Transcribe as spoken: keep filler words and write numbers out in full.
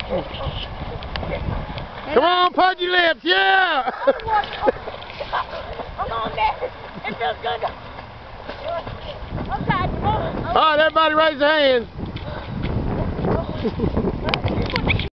Come on, pudgy lips, yeah! Come on there. It feels good. I'm tired. Come on. All right, everybody raise their hands.